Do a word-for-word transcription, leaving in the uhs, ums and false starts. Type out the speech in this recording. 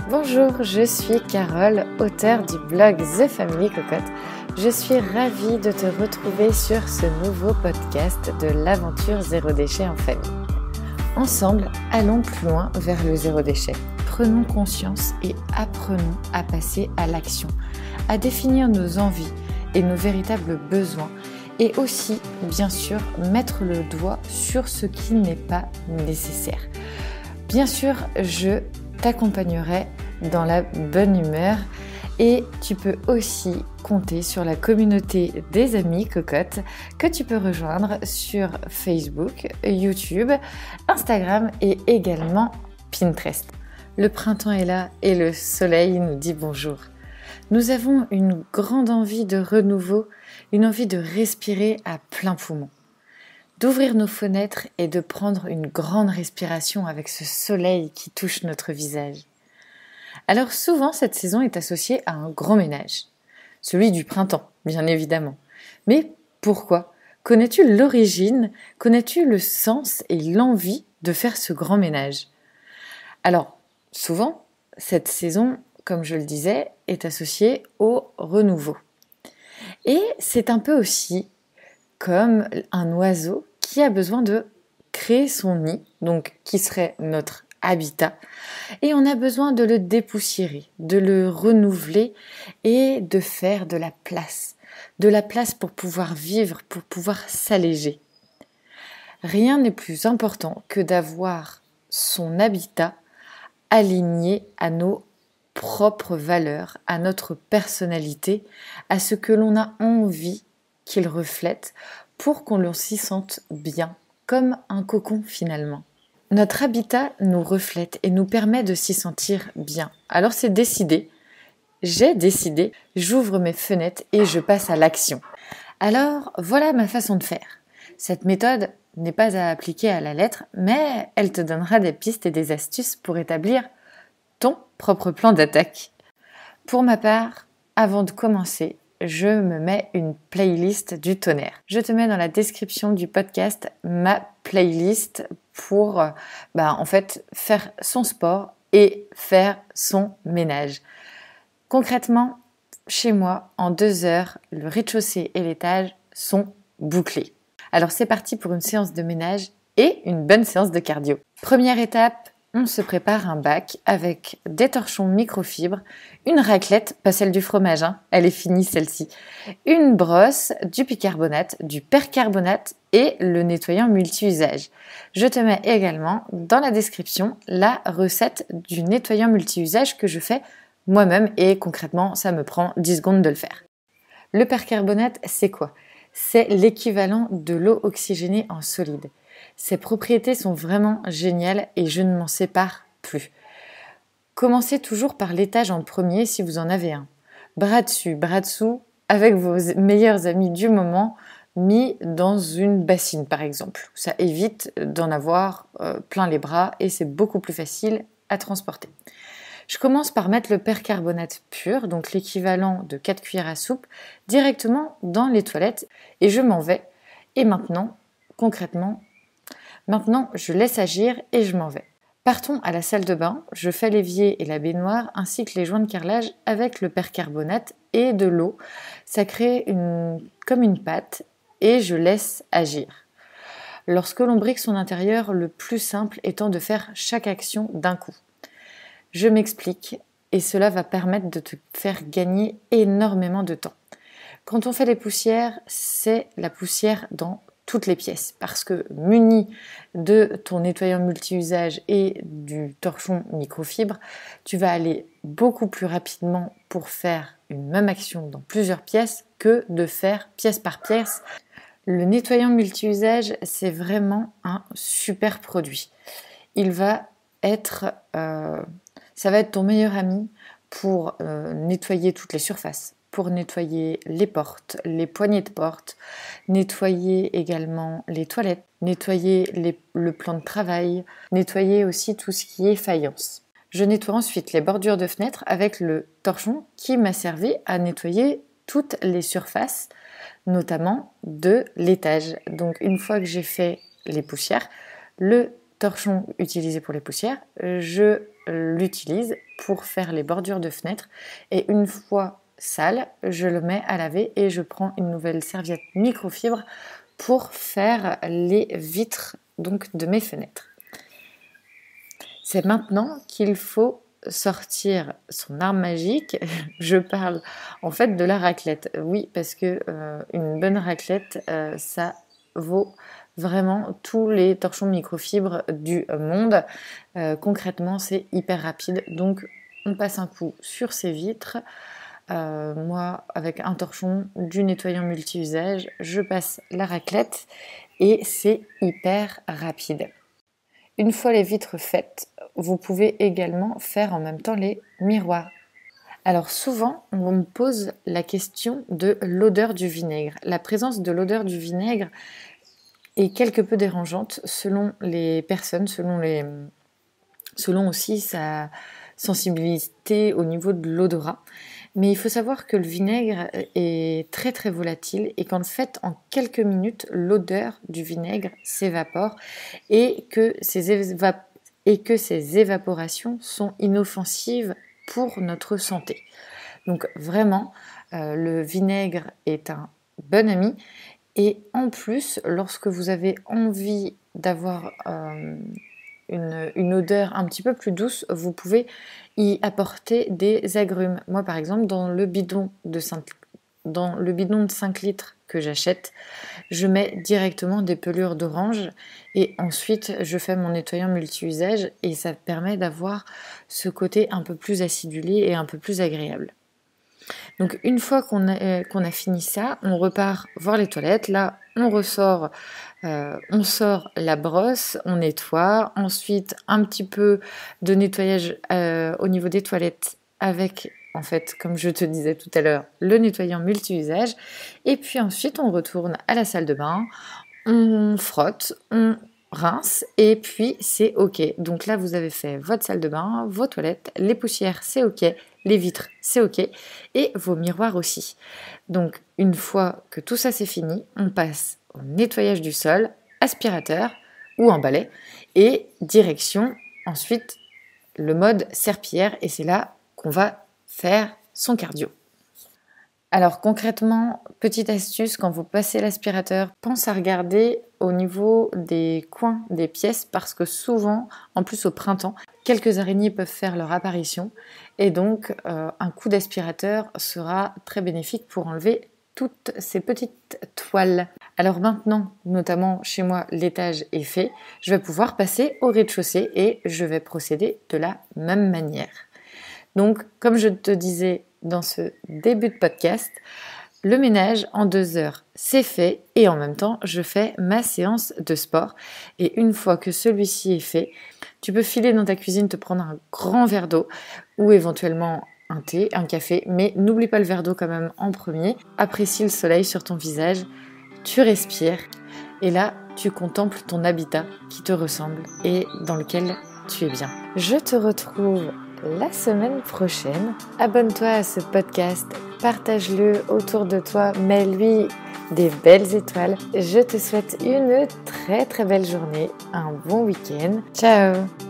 Bonjour, je suis Carole, auteure du blog The Family Cocotte. Je suis ravie de te retrouver sur ce nouveau podcast de l'aventure zéro déchet en famille. Ensemble, allons plus loin vers le zéro déchet. Prenons conscience et apprenons à passer à l'action, à définir nos envies et nos véritables besoins et aussi, bien sûr, mettre le doigt sur ce qui n'est pas nécessaire. Bien sûr, je t'accompagnerai dans la bonne humeur et tu peux aussi compter sur la communauté des amis cocottes que tu peux rejoindre sur Facebook, YouTube, Instagram et également Pinterest. Le printemps est là et le soleil nous dit bonjour. Nous avons une grande envie de renouveau, une envie de respirer à plein poumon, d'ouvrir nos fenêtres et de prendre une grande respiration avec ce soleil qui touche notre visage. Alors souvent, cette saison est associée à un grand ménage, celui du printemps, bien évidemment. Mais pourquoi ? Connais-tu l'origine ? Connais-tu le sens et l'envie de faire ce grand ménage ? Alors, souvent, cette saison, comme je le disais, est associée au renouveau. Et c'est un peu aussi comme un oiseau qui a besoin de créer son nid, donc qui serait notre habitat, et on a besoin de le dépoussiérer, de le renouveler et de faire de la place, de la place pour pouvoir vivre, pour pouvoir s'alléger. Rien n'est plus important que d'avoir son habitat aligné à nos propres valeurs, à notre personnalité, à ce que l'on a envie qu'il reflète pour qu'on s'y sente bien, comme un cocon finalement. Notre habitat nous reflète et nous permet de s'y sentir bien. Alors c'est décidé, j'ai décidé, j'ouvre mes fenêtres et je passe à l'action. Alors voilà ma façon de faire. Cette méthode n'est pas à appliquer à la lettre, mais elle te donnera des pistes et des astuces pour établir ton propre plan d'attaque. Pour ma part, avant de commencer, je me mets une playlist du tonnerre. Je te mets dans la description du podcast ma playlist pour bah, en fait faire son sport et faire son ménage. Concrètement, chez moi, en deux heures, le rez-de-chaussée et l'étage sont bouclés. Alors c'est parti pour une séance de ménage et une bonne séance de cardio. Première étape, on se prépare un bac avec des torchons microfibres, une raclette, pas celle du fromage, hein, elle est finie celle-ci, une brosse, du bicarbonate, du percarbonate et le nettoyant multi-usage. Je te mets également dans la description la recette du nettoyant multi-usage que je fais moi-même et concrètement ça me prend dix secondes de le faire. Le percarbonate, c'est quoi ? C'est l'équivalent de l'eau oxygénée en solide. Ses propriétés sont vraiment géniales et je ne m'en sépare plus. Commencez toujours par l'étage en premier si vous en avez un. Bras dessus, bras dessous, avec vos meilleurs amis du moment, mis dans une bassine par exemple. Ça évite d'en avoir euh, plein les bras et c'est beaucoup plus facile à transporter. Je commence par mettre le percarbonate pur, donc l'équivalent de quatre cuillères à soupe, directement dans les toilettes et je m'en vais. Et maintenant, concrètement, Maintenant, je laisse agir et je m'en vais. Partons à la salle de bain, je fais l'évier et la baignoire ainsi que les joints de carrelage avec le percarbonate et de l'eau. Ça crée une, comme une pâte et je laisse agir. Lorsque l'on brique son intérieur, le plus simple étant de faire chaque action d'un coup. Je m'explique et cela va permettre de te faire gagner énormément de temps. Quand on fait les poussières, c'est la poussière dans toutes les pièces parce que muni de ton nettoyant multi-usage et du torchon microfibre, tu vas aller beaucoup plus rapidement pour faire une même action dans plusieurs pièces que de faire pièce par pièce. Le nettoyant multi-usage, c'est vraiment un super produit. Il va être, euh, ça va être ton meilleur ami pour euh, nettoyer toutes les surfaces, pour nettoyer les portes, les poignées de porte, nettoyer également les toilettes, nettoyer les, le plan de travail, nettoyer aussi tout ce qui est faïence. Je nettoie ensuite les bordures de fenêtres avec le torchon qui m'a servi à nettoyer toutes les surfaces, notamment de l'étage. Donc une fois que j'ai fait les poussières, le torchon utilisé pour les poussières, je l'utilise pour faire les bordures de fenêtres et une fois sale, je le mets à laver et je prends une nouvelle serviette microfibre pour faire les vitres donc de mes fenêtres. C'est maintenant qu'il faut sortir son arme magique. Je parle en fait de la raclette. Oui, parce que euh, une bonne raclette, euh, ça vaut vraiment tous les torchons microfibres du monde. Euh, concrètement, c'est hyper rapide. Donc, on passe un coup sur ces vitres. Euh, moi, avec un torchon, du nettoyant multi-usage, je passe la raclette et c'est hyper rapide. Une fois les vitres faites, vous pouvez également faire en même temps les miroirs. Alors souvent, on me pose la question de l'odeur du vinaigre. La présence de l'odeur du vinaigre est quelque peu dérangeante selon les personnes, selon, les, selon aussi sa sensibilité au niveau de l'odorat. Mais il faut savoir que le vinaigre est très très volatile et qu'en fait, en quelques minutes, l'odeur du vinaigre s'évapore et que ces, évap- et que ces évaporations sont inoffensives pour notre santé. Donc vraiment, euh, le vinaigre est un bon ami. Et en plus, lorsque vous avez envie d'avoir euh, une, une odeur un petit peu plus douce, vous pouvez y apporter des agrumes. Moi, par exemple, dans le bidon de cinq, dans le bidon de cinq litres que j'achète, je mets directement des pelures d'orange et ensuite je fais mon nettoyant multi-usage et ça permet d'avoir ce côté un peu plus acidulé et un peu plus agréable. Donc une fois qu'on a, qu'on a fini ça, on repart voir les toilettes. Là, on ressort, euh, on sort la brosse, on nettoie. Ensuite, un petit peu de nettoyage euh, au niveau des toilettes avec, en fait, comme je te disais tout à l'heure, le nettoyant multi-usage. Et puis ensuite, on retourne à la salle de bain, on frotte, on rince et puis c'est ok. Donc là, vous avez fait votre salle de bain, vos toilettes, les poussières, c'est ok. Les vitres, c'est ok, et vos miroirs aussi. Donc, une fois que tout ça c'est fini, on passe au nettoyage du sol, aspirateur ou un balai, et direction ensuite le mode serpillière, et c'est là qu'on va faire son cardio. Alors concrètement, petite astuce, quand vous passez l'aspirateur, pense à regarder au niveau des coins des pièces parce que souvent, en plus au printemps, quelques araignées peuvent faire leur apparition et donc euh, un coup d'aspirateur sera très bénéfique pour enlever toutes ces petites toiles. Alors maintenant, notamment chez moi, l'étage est fait, je vais pouvoir passer au rez-de-chaussée et je vais procéder de la même manière. Donc, comme je te disais dans ce début de podcast, le ménage en deux heures, c'est fait et en même temps, je fais ma séance de sport. Et une fois que celui-ci est fait, tu peux filer dans ta cuisine, te prendre un grand verre d'eau ou éventuellement un thé, un café, mais n'oublie pas le verre d'eau quand même en premier. Apprécie le soleil sur ton visage, tu respires et là, tu contemples ton habitat qui te ressemble et dans lequel tu es bien. Je te retrouve la semaine prochaine. Abonne-toi à ce podcast, partage-le autour de toi, mets-lui des belles étoiles. Je te souhaite une très très belle journée, un bon week-end. Ciao!